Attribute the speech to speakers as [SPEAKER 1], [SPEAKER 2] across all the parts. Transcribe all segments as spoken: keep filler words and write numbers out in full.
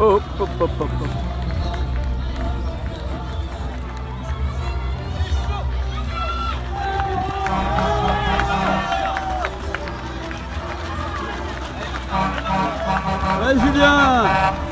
[SPEAKER 1] Hop, hop, hop, hop, hop. Allez Julien!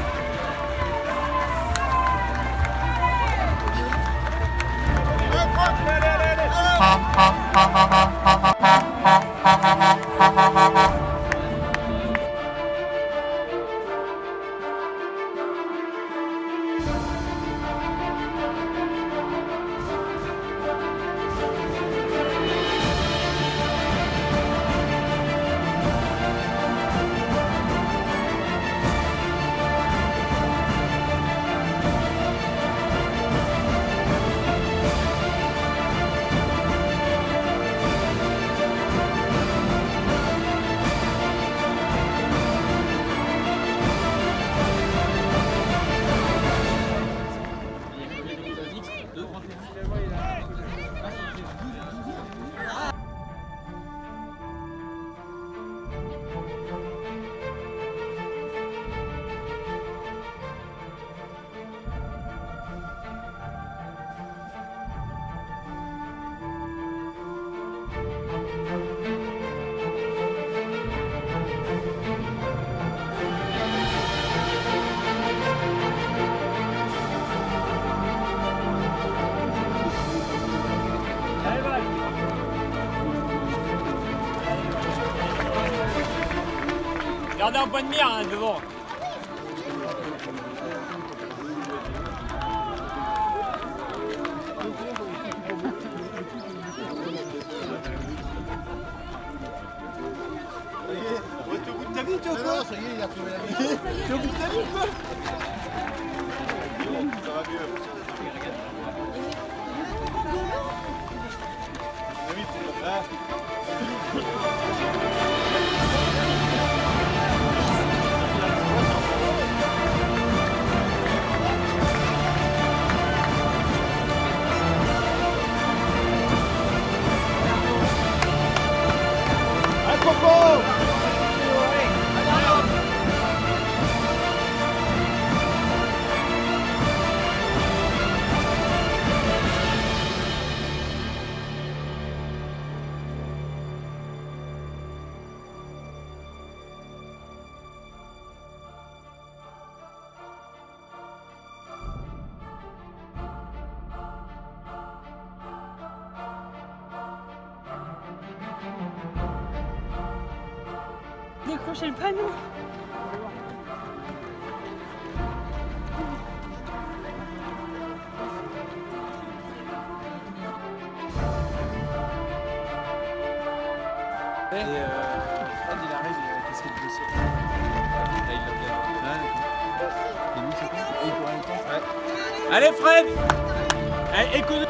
[SPEAKER 2] Gardez un point de mire hein, devant.
[SPEAKER 3] T'es au bout de ta vie toi quoi? Non, ça y est, il a trouvé la vie. T'es au bout de ta vie quoi? Ça va mieux. Ah oui, c'est là.
[SPEAKER 4] Décrocher le panneau.
[SPEAKER 5] Et euh, Fred il arrive, il a casqué de blessure. Là il l'a bien. Ouais. Et nous c'est quoi? Et il pourra le temps. Ouais.
[SPEAKER 2] Allez Fred! Allez, écoute.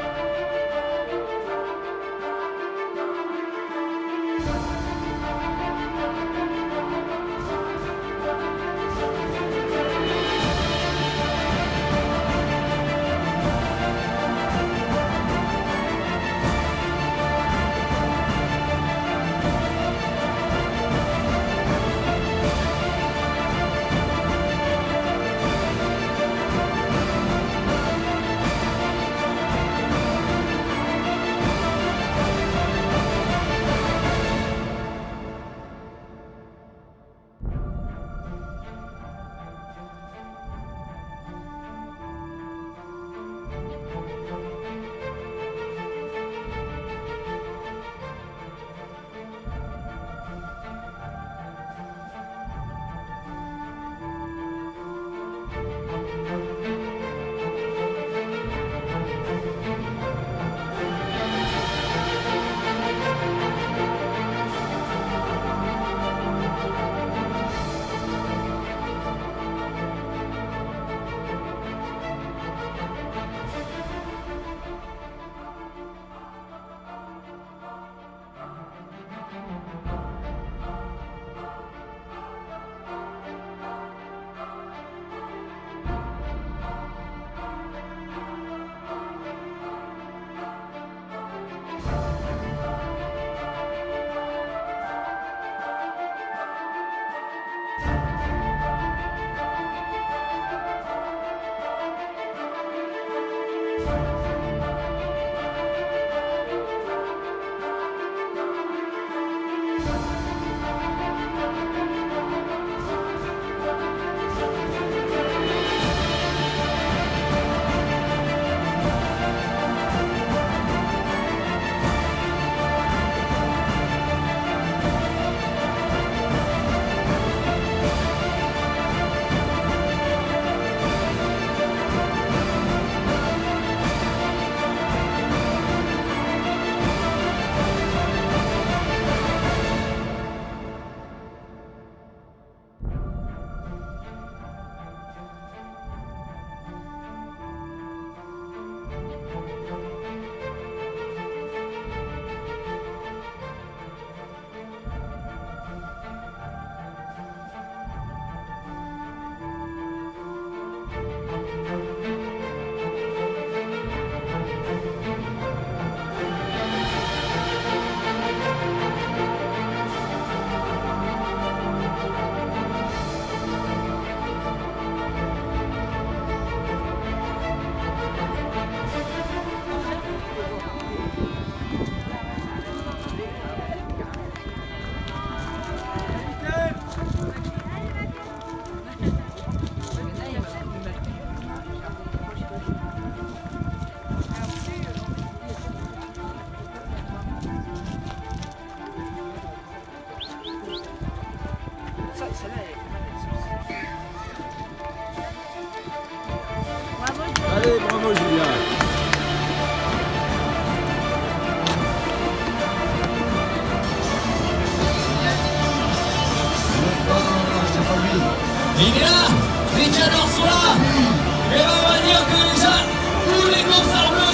[SPEAKER 4] Il est là, les cadors sont là. Et ben on va dire que déjà, tous les courses en bleu